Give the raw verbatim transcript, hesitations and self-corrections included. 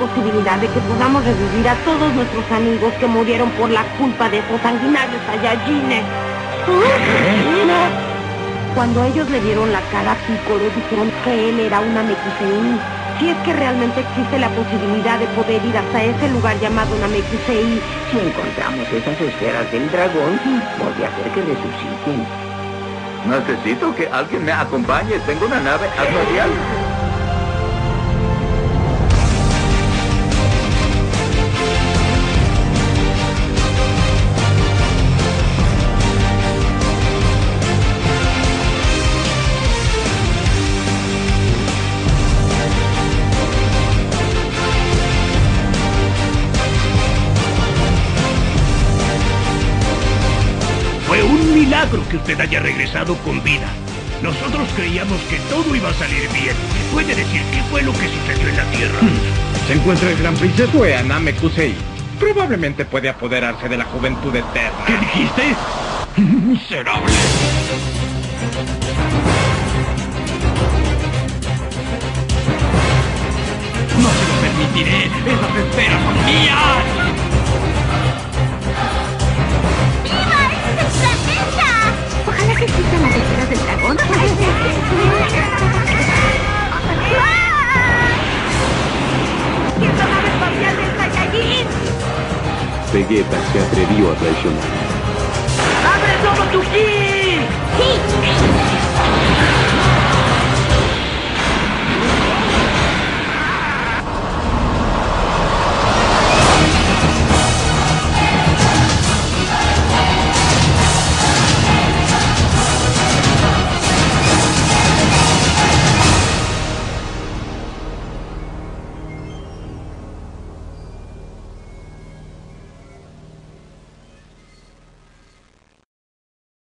posibilidad de que podamos revivir a todos nuestros amigos que murieron por la culpa de esos sanguinarios Saiyajines. Cuando ellos le dieron la cara a Piccolo, dijeron que él era una Namekusei. Si es que realmente existe la posibilidad de poder ir hasta ese lugar llamado Namekusei. Si encontramos esas esferas del dragón, podría hacer que resuciten. Necesito que alguien me acompañe. Tengo una nave espacial. Fue un milagro que usted haya regresado con vida. Nosotros creíamos que todo iba a salir bien. ¿Puede decir qué fue lo que sucedió en la Tierra? ¿Se encuentra el gran príncipe? Fue a Namekusei. Probablemente puede apoderarse de la juventud eterna. ¿Qué dijiste? ¡Miserable! ¡No se lo permitiré! ¡Esas esferas son mías! Ojalá que existan las esferas del dragón. ¿Qué es la nave espacial del Saiyajin? Vegeta se atrevió a traicionar. ¡Abre todo tu ki! ¡Sí!